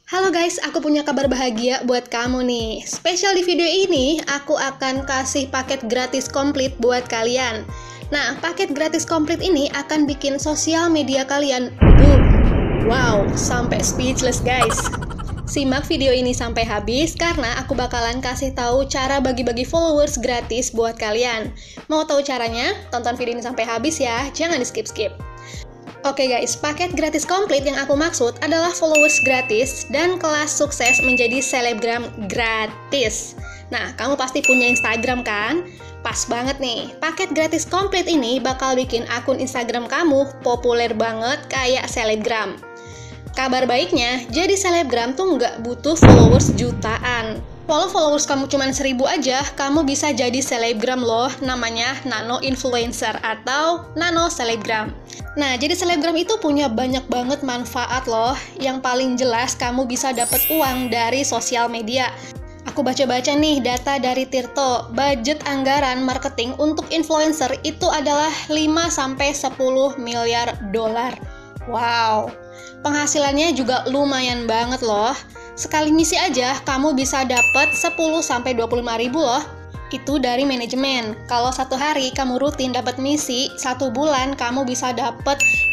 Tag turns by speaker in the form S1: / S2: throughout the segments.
S1: Halo guys, aku punya kabar bahagia buat kamu nih. Spesial di video ini, aku akan kasih paket gratis komplit buat kalian. Nah, paket gratis komplit ini akan bikin sosial media kalian boom. Wow, sampai speechless guys. Simak video ini sampai habis karena aku bakalan kasih tahu cara bagi-bagi followers gratis buat kalian. Mau tahu caranya? Tonton video ini sampai habis ya, jangan di skip-skip. Oke guys, paket gratis komplit yang aku maksud adalah followers gratis dan kelas sukses menjadi selebgram gratis. Nah, kamu pasti punya Instagram kan? Pas banget nih, paket gratis komplit ini bakal bikin akun Instagram kamu populer banget kayak selebgram. Kabar baiknya, jadi selebgram tuh nggak butuh followers jutaan. Walau followers kamu cuma 1000 aja, kamu bisa jadi selebgram loh, namanya nano influencer atau nano selebgram. Nah, jadi selebgram itu punya banyak banget manfaat loh. Yang paling jelas kamu bisa dapat uang dari sosial media. Aku baca-baca nih data dari Tirto, budget anggaran marketing untuk influencer itu adalah 5-10 miliar dolar. Wow, penghasilannya juga lumayan banget loh. Sekali misi aja kamu bisa dapat 10-25 ribu loh. Itu dari manajemen. Kalau satu hari kamu rutin dapat misi, satu bulan kamu bisa dapat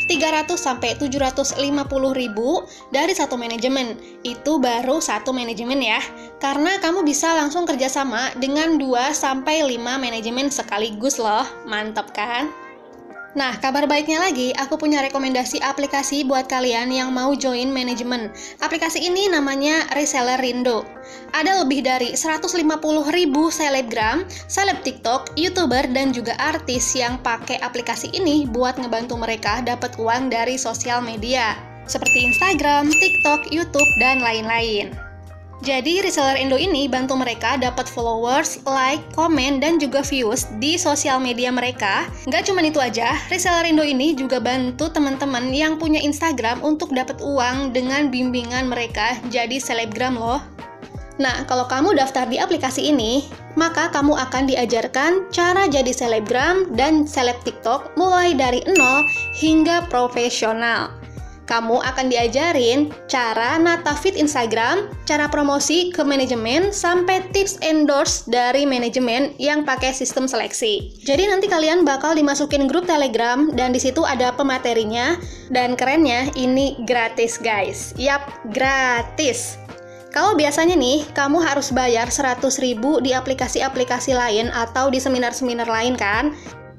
S1: 300-750 ribu dari satu manajemen. Itu baru satu manajemen ya. Karena kamu bisa langsung kerjasama dengan 2-5 manajemen sekaligus loh. Mantap kan? Nah, kabar baiknya lagi, aku punya rekomendasi aplikasi buat kalian yang mau join manajemen. Aplikasi ini namanya Reseller Indo. Ada lebih dari 150 ribu selebgram, seleb TikTok, YouTuber, dan juga artis yang pakai aplikasi ini buat ngebantu mereka dapat uang dari sosial media, seperti Instagram, TikTok, YouTube, dan lain-lain. Jadi, Reseller Indo ini bantu mereka dapat followers, like, komen, dan juga views di sosial media mereka. Nggak cuma itu aja, Reseller Indo ini juga bantu teman-teman yang punya Instagram untuk dapat uang dengan bimbingan mereka jadi selebgram loh. Nah, kalau kamu daftar di aplikasi ini, maka kamu akan diajarkan cara jadi selebgram dan seleb TikTok mulai dari nol hingga profesional. Kamu akan diajarin cara nata feed Instagram, cara promosi ke manajemen, sampai tips endorse dari manajemen yang pakai sistem seleksi. Jadi nanti kalian bakal dimasukin grup Telegram dan di situ ada pematerinya. Dan kerennya ini gratis guys. Yap, gratis. Kalau biasanya nih, kamu harus bayar 100 ribu di aplikasi-aplikasi lain atau di seminar-seminar lain kan?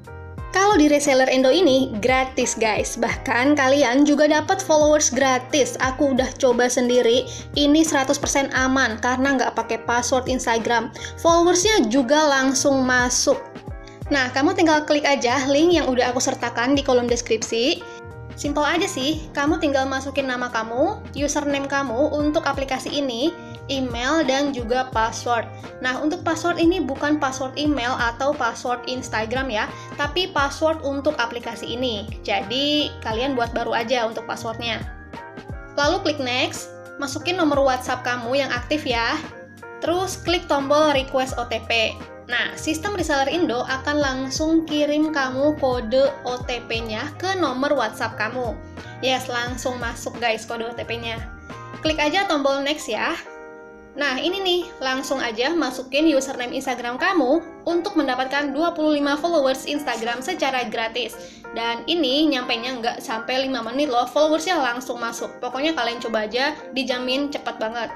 S1: Kalau di Reseller Indo ini gratis guys, bahkan kalian juga dapat followers gratis. Aku udah coba sendiri, ini 100% aman karena nggak pakai password Instagram. Followersnya juga langsung masuk. Nah, kamu tinggal klik aja link yang udah aku sertakan di kolom deskripsi. Simple aja sih, kamu tinggal masukin nama kamu, username kamu untuk aplikasi ini, email, dan juga password. Nah, untuk password ini bukan password email atau password Instagram ya, tapi password untuk aplikasi ini. Jadi, kalian buat baru aja untuk passwordnya. Lalu klik next, masukin nomor WhatsApp kamu yang aktif ya. Terus klik tombol request OTP. Nah, sistem Reseller Indo akan langsung kirim kamu kode OTP-nya ke nomor WhatsApp kamu. Yes, langsung masuk guys kode OTP-nya. Klik aja tombol next ya. Nah, ini nih, langsung aja masukin username Instagram kamu untuk mendapatkan 25 followers Instagram secara gratis. Dan ini nyampainya nggak sampai 5 menit loh, followersnya langsung masuk. Pokoknya kalian coba aja, dijamin cepat banget.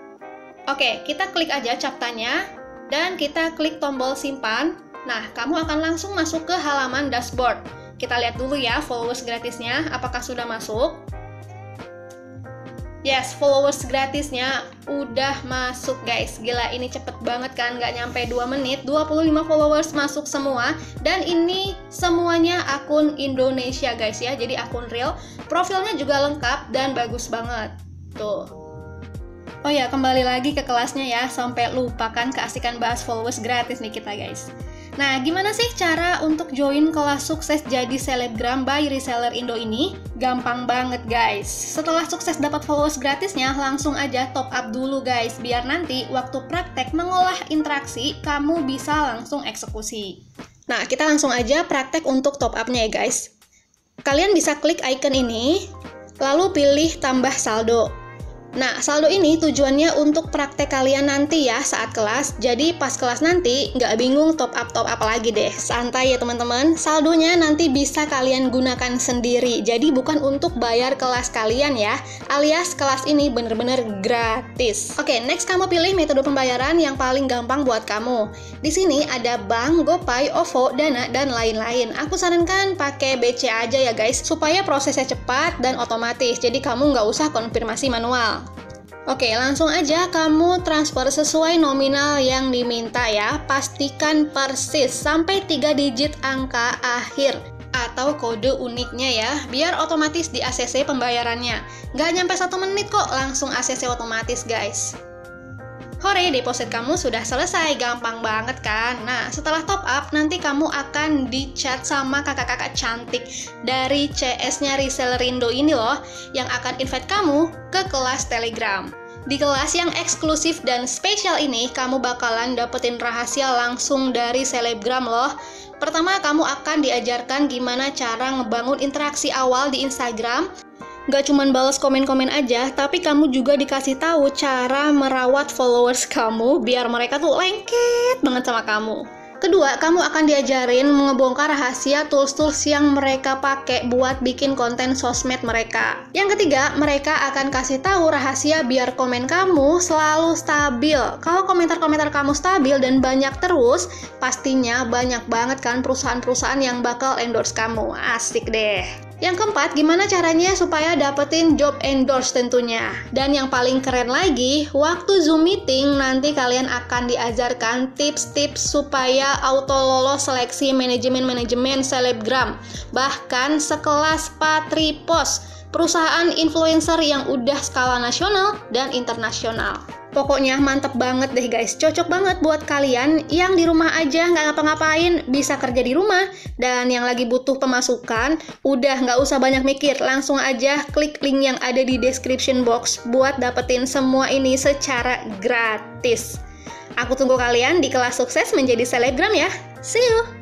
S1: Oke, kita klik aja captanya, dan kita klik tombol simpan. Nah, kamu akan langsung masuk ke halaman dashboard. Kita lihat dulu ya followers gratisnya, apakah sudah masuk. Yes, followers gratisnya udah masuk guys. Gila, ini cepet banget kan, nggak nyampe 2 menit, 25 followers masuk semua. Dan ini semuanya akun Indonesia guys ya, jadi akun real. Profilnya juga lengkap dan bagus banget. Tuh. Oh ya, kembali lagi ke kelasnya ya, sampai lupakan keasikan bahas followers gratis nih kita guys. Nah, gimana sih cara untuk join kelas sukses jadi selebgram by Reseller Indo ini? Gampang banget guys. Setelah sukses dapat followers gratisnya, langsung aja top up dulu guys, biar nanti waktu praktek mengolah interaksi, kamu bisa langsung eksekusi. Nah, kita langsung aja praktek untuk top up-nya ya guys. Kalian bisa klik icon ini, lalu pilih tambah saldo. Nah, saldo ini tujuannya untuk praktek kalian nanti ya saat kelas. Jadi pas kelas nanti nggak bingung top up lagi deh. Santai ya teman-teman. Saldonya nanti bisa kalian gunakan sendiri. Jadi bukan untuk bayar kelas kalian ya. Alias kelas ini bener-bener gratis. Oke, next kamu pilih metode pembayaran yang paling gampang buat kamu. Di sini ada Bank, GoPay, OVO, Dana, dan lain-lain. Aku sarankan pakai BC aja ya guys, supaya prosesnya cepat dan otomatis. Jadi kamu nggak usah konfirmasi manual. Oke, langsung aja kamu transfer sesuai nominal yang diminta ya. Pastikan persis sampai 3 digit angka akhir atau kode uniknya ya, biar otomatis di ACC pembayarannya. Nggak nyampe 1 menit kok, langsung ACC otomatis guys. Hore, deposit kamu sudah selesai, gampang banget kan? Nah, setelah top up, nanti kamu akan di-chat sama kakak-kakak cantik dari CS-nya Reseller Indo ini loh, yang akan invite kamu ke kelas Telegram. Di kelas yang eksklusif dan spesial ini, kamu bakalan dapetin rahasia langsung dari selebgram loh. Pertama, kamu akan diajarkan gimana cara ngebangun interaksi awal di Instagram. Gak cuman balas komen-komen aja, tapi kamu juga dikasih tahu cara merawat followers kamu biar mereka tuh lengket banget sama kamu. Kedua, kamu akan diajarin ngebongkar rahasia tools-tools yang mereka pakai buat bikin konten sosmed mereka. Yang ketiga, mereka akan kasih tahu rahasia biar komen kamu selalu stabil. Kalau komentar-komentar kamu stabil dan banyak terus, pastinya banyak banget kan perusahaan-perusahaan yang bakal endorse kamu. Asik deh. Yang keempat, gimana caranya supaya dapetin job endorse tentunya. Dan yang paling keren lagi, waktu Zoom meeting nanti kalian akan diajarkan tips-tips supaya auto lolos seleksi manajemen selebgram. Bahkan sekelas Patripos, perusahaan influencer yang udah skala nasional dan internasional. Pokoknya mantep banget deh guys, cocok banget buat kalian yang di rumah aja nggak ngapa-ngapain, bisa kerja di rumah, dan yang lagi butuh pemasukan, udah nggak usah banyak mikir, langsung aja klik link yang ada di description box buat dapetin semua ini secara gratis. Aku tunggu kalian di kelas sukses menjadi selebgram ya, see you!